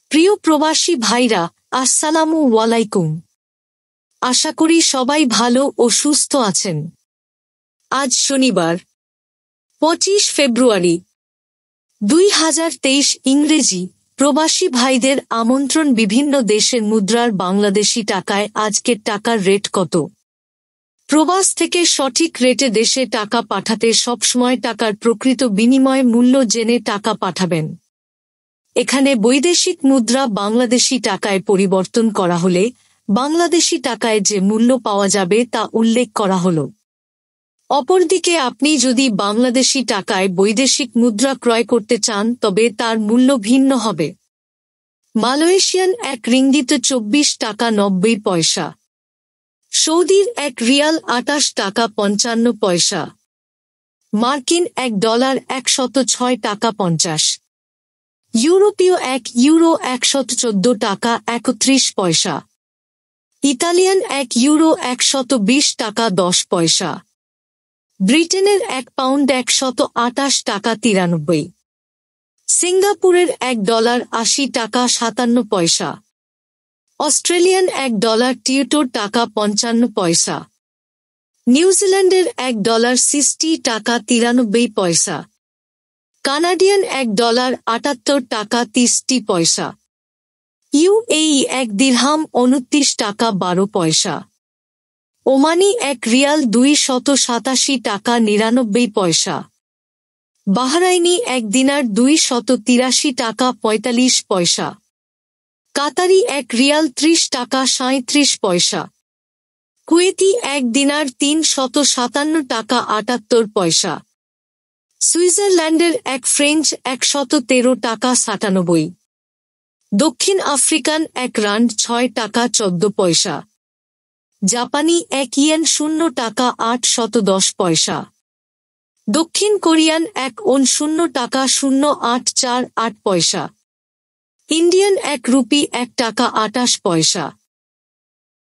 প্রিয় প্রবাসী ভাইরা, আসসালামু আলাইকুম। আশা করি সবাই ভালো ও সুস্থ আছেন। আজ শনিবার 25 ফেব্রুয়ারি 2023 ইংরেজি। প্রবাসী ভাইদের আমন্ত্রণ। বিভিন্ন দেশের মুদ্রার বাংলাদেশি টাকায় আজকের টাকার রেট কত? প্রবাস থেকে সঠিক রেটে দেশে টাকা পাঠাতে সবসময় টাকার প্রকৃত বিনিময় মূল্য জেনে টাকা পাঠাবেন। এখানে বৈদেশিক মুদ্রা বাংলাদেশি টাকায় পরিবর্তন করা হলে বাংলাদেশি টাকায় যে মূল্য পাওয়া যাবে তা উল্লেখ করা হলো। অপরদিকে আপনি যদি বাংলাদেশি টাকায় বৈদেশিক মুদ্রা ক্রয় করতে চান তবে তার মূল্য ভিন্ন হবে। মালয়েশিয়ান এক রিঙ্গিত 24 টাকা 90 পয়সা, সৌদির এক রিয়াল 28 টাকা 55 পয়সা, মার্কিন $1 106 টাকা 50, ইউরোপীয় এক ইউরো 114 টাকা 31 পয়সা, ইতালিয়ান এক ইউরো 120 টাকা 10 পয়সা, ব্রিটেনের এক পাউন্ড 128 টাকা 93, সিঙ্গাপুরের $1 80 টাকা 57 পয়সা, অস্ট্রেলিয়ান $1 টিউটোর টাকা 55 পয়সা, নিউজিল্যান্ডের $1 60 টাকা 93 পয়সা, কানাডিয়ান $1 78 টাকা 30 পয়সা, ইউএই এক দিরহাম 29 টাকা 12 পয়সা, ওমানি এক রিয়াল 287 টাকা 99 পয়সা, বাহরাইনি এক দিনার 283 টাকা 45 পয়সা, কাতারি এক রিয়াল 30 টাকা 37 পয়সা, কুয়েতি এক দিনার 357 টাকা 78 পয়সা, সুইজারল্যান্ডের এক ফ্রেঞ্চ 113 টাকা 97, দক্ষিণ আফ্রিকান এক রান্ড 6 টাকা 14 পয়সা, জাপানি এক ইয়েন 0 টাকা 810 পয়সা, দক্ষিণ কোরিয়ান এক ওন 0 টাকা 0848 পয়সা, ইন্ডিয়ান এক রুপি 1 টাকা 28 পয়সা।